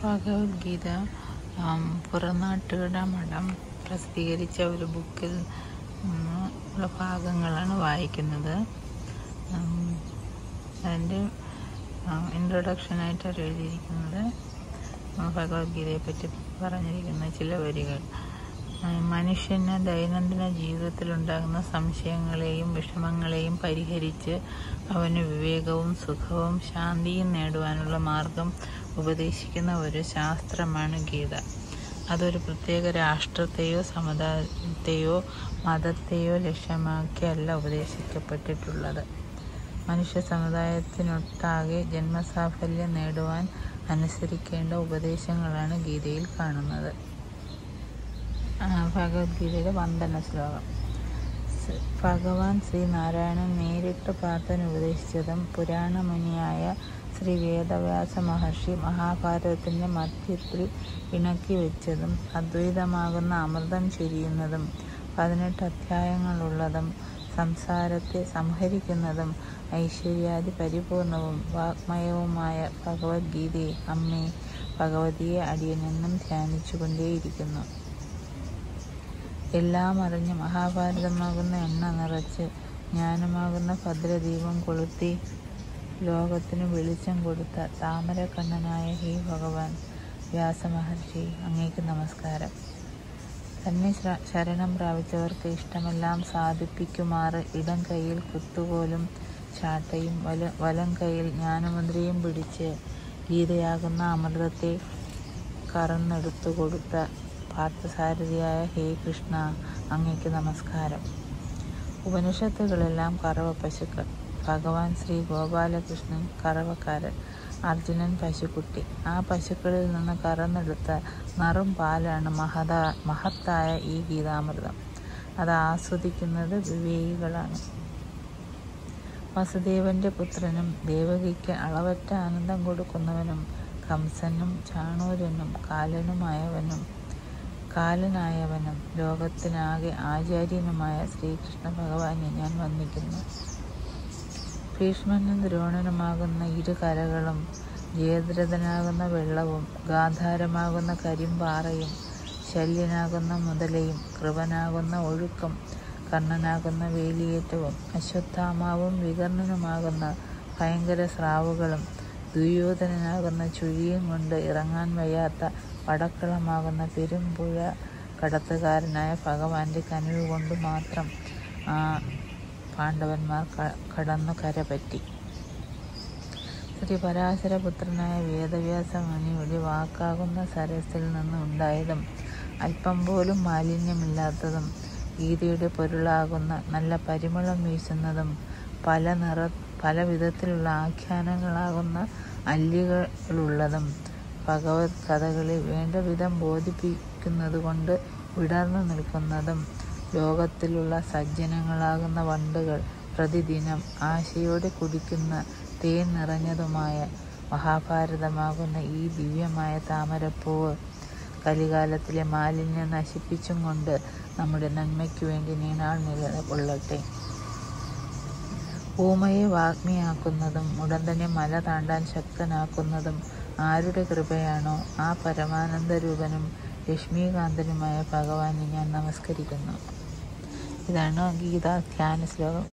ഭഗവത്ഗീത പുറനാട്ടുകട മഠം പ്രസിദ്ധീകരിച്ച ഒരു ബുക്കിൽ ഉള്ള ഭാഗങ്ങളാണ് വായിക്കുന്നത്. അതിൻ്റെ ഇൻട്രൊഡക്ഷനായിട്ട് എഴുതിയിരിക്കുന്നത് ഭഗവത്ഗീതയെപ്പറ്റി പറഞ്ഞിരിക്കുന്ന ചില വരികൾ. മനുഷ്യന് ദൈനംദിന ജീവിതത്തിലുണ്ടാകുന്ന സംശയങ്ങളെയും വിഷമങ്ങളെയും പരിഹരിച്ച് അവന് വിവേകവും സുഖവും ശാന്തിയും നേടുവാനുള്ള മാർഗം ഉപദേശിക്കുന്ന ഒരു ശാസ്ത്രമാണ് ഗീത. അതൊരു പ്രത്യേക രാഷ്ട്രത്തെയോ സമുദായത്തെയോ മതത്തെയോ ലക്ഷ്യമാക്കിയല്ല ഉപദേശിക്കപ്പെട്ടിട്ടുള്ളത്. മനുഷ്യ സമുദായത്തിനൊട്ടാകെ ജന്മസാഫല്യം നേടുവാൻ അനുസരിക്കേണ്ട ഉപദേശങ്ങളാണ് ഗീതയിൽ കാണുന്നത്. ഭഗവത്ഗീതയുടെ വന്ദന ശ്ലോകം. ഭഗവാൻ ശ്രീനാരായണൻ നേരിട്ട് പാർത്ഥന് ഉപദേശിച്ചതും പുരാണമുനിയായ ശ്രീ വേദവ്യാസ മഹർഷി മഹാഭാരതത്തിൻ്റെ മധ്യത്തിൽ ഇണക്കി വെച്ചതും അദ്വൈതമാകുന്ന അമൃതം ചൊരിയുന്നതും 18 അധ്യായങ്ങളുള്ളതും സംസാരത്തെ സംഹരിക്കുന്നതും ഐശ്വര്യാദി പരിപൂർണവും വാഗ്മയവുമായ ഭഗവത്ഗീതയെ അമ്മേ ഭഗവതിയെ അടിയനെന്നും ധ്യാനിച്ചുകൊണ്ടേയിരിക്കുന്നു. എല്ലാം അറിഞ്ഞ് മഹാഭാരതമാകുന്ന എണ്ണ നിറച്ച് ജ്ഞാനമാകുന്ന ഭദ്രദീപം കൊളുത്തി ലോകത്തിന് വെളിച്ചം കൊടുത്ത താമരക്കണ്ണനായ ഹേ ഭഗവാൻ വ്യാസമഹർഷി, അങ്ങേക്ക് നമസ്കാരം. തന്നെ ശരണം പ്രാപിച്ചവർക്ക് ഇഷ്ടമെല്ലാം സാധിപ്പിക്കുമാറ് ഇടം കൈയിൽ കുത്തുകോലും ചാട്ടയും വലം കൈയിൽ ജ്ഞാനമുദ്രയും പിടിച്ച് ഗീതയാകുന്ന അമൃതത്തെ കറന്നെടുത്തു കൊടുത്ത പാർത്ഥസാരഥിയായ ഹേ കൃഷ്ണ, അങ്ങേക്ക് നമസ്കാരം. ഉപനിഷത്തുകളെല്ലാം കറവ പശുക്കൾ. ഭഗവാൻ ശ്രീ ഗോപാലകൃഷ്ണൻ കറവക്കാരൻ, അർജുനൻ പശുക്കുട്ടി. ആ പശുക്കളിൽ നിന്ന് കറന്നെടുത്ത നറും പാലാണ് മഹത്തായ ഈ ഗീതാമൃതം. അത് ആസ്വദിക്കുന്നത് വിവേകികളാണ്. വസുദേവന്റെ പുത്രനും ദേവകിക്ക് അളവറ്റ ആനന്ദം കൊടുക്കുന്നവനും കംസനും ചാണൂരനും കാലനായവനും ലോകത്തിനാകെ ആചാര്യനുമായ ശ്രീകൃഷ്ണ ഭഗവാനെ ഞാൻ വന്ദിക്കുന്നു. ഭീഷ്മനും ദ്രോണനുമാകുന്ന ഇരു കരകളും, ജയദ്രഥനാകുന്ന വെള്ളവും, ഗാന്ധാരമാകുന്ന കരിമ്പാറയും, ശല്യനാകുന്ന മുതലയും, കൃപനാകുന്ന ഒഴുക്കും, കർണനാകുന്ന വേലിയേറ്റവും, അശ്വത്ഥാമാവും വികർണനുമാകുന്ന ഭയങ്കര സ്രാവുകളും, ദുര്യോധനനാകുന്ന ചുഴിയും കൊണ്ട് ഇറങ്ങാൻ വയ്യാത്ത വടക്കളമാകുന്ന പെരുമ്പുഴ കടത്തുകാരനായ ഭഗവാന്റെ കനിവ് കൊണ്ട് മാത്രം ആ പാണ്ഡവന്മാർ കടന്നു കരപറ്റി. ശ്രീ പരാശരപുത്രനായ വേദവ്യാസ മുനിയുടെ വാക്കാകുന്ന സരസിൽ നിന്ന് ഉണ്ടായതും അല്പം പോലും മാലിന്യമില്ലാത്തതും ഗീതയുടെ പൊരുളാകുന്ന നല്ല പരിമളം വീശുന്നതും പല വിധത്തിലുള്ള ആഖ്യാനങ്ങളാകുന്ന അല്ലികളുള്ളതും ഭഗവത് കഥകളെ വേണ്ട വിധം ബോധിപ്പിക്കുന്നതുകൊണ്ട് വിടർന്നു നിൽക്കുന്നതും ലോകത്തിലുള്ള സജ്ജനങ്ങളാകുന്ന വണ്ടുകൾ പ്രതിദിനം ആശയോടെ കുടിക്കുന്ന തേൻ നിറഞ്ഞതുമായ മഹാഭാരതമാകുന്ന ഈ ദിവ്യമായ താമരപ്പൂവ് കലികാലത്തിലെ മാലിന്യം നശിപ്പിച്ചും കൊണ്ട് നമ്മുടെ നന്മയ്ക്ക് വേണ്ടി നീണാൾ നിലകൊള്ളട്ടെ. ഊമയെ വാഗ്മിയാക്കുന്നതും ഉടന്തനെ മല താണ്ടാൻ ശക്തനാക്കുന്നതും ആരുടെ കൃപയാണോ ആ പരമാനന്ദരൂപനും ലക്ഷ്മീകാന്തനുമായ ഭഗവാനെ ഞാൻ നമസ്കരിക്കുന്നു. ഇതാണ് ഗീതാ ധ്യാന ശ്ലോകം.